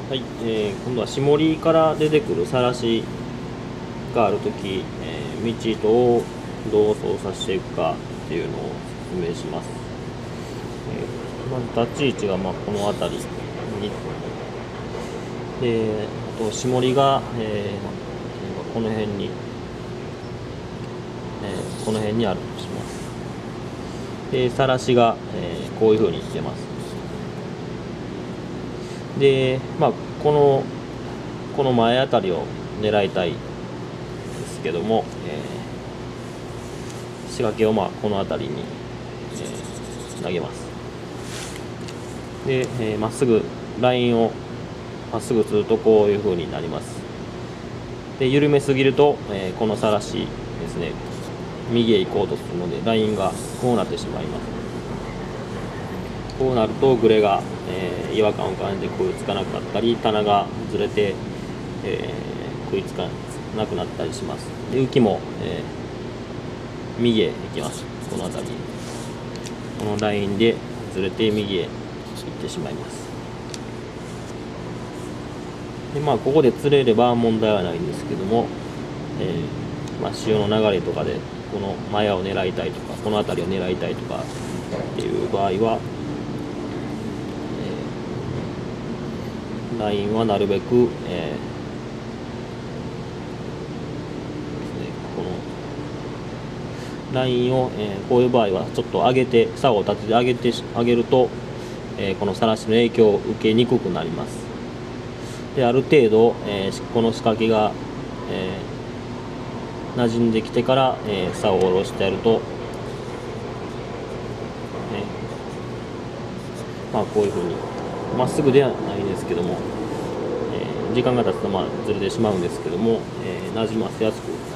はい、今度は下りから出てくるさらしがあるとき、道糸をどう操作していくかっていうのを説明します。まず立ち位置がこの辺りに、であと下りが、この辺に、この辺にあるとします。でさらしが、こういう風に出ます。でこの前あたりを狙いたいですけども、仕掛けをこの辺りに、投げます。でまっすぐラインをまっすぐするとこういう風になります。で緩めすぎると、このさらしですね、右へ行こうとするのでラインがこうなってしまいます。こうなるとグレが、違和感を感じて食いつかなかったり、棚がずれて、食いつかなくなったりします。で浮きも、右へ行きます。この辺りこのラインでずれて右へ行ってしまいます。でここで釣れれば問題はないんですけども、潮の流れとかでこの前を狙いたいとかこの辺りを狙いたいとかっていう場合は、ラインはなるべく、このラインを、こういう場合はちょっと上げて竿を立てて上げると、このさらしの影響を受けにくくなります。である程度、この仕掛けが、馴染んできてから、竿を下ろしてやると、こういうふうにまっすぐではないんですけども、時間が経つとずれてしまうんですけども、馴染ませやすく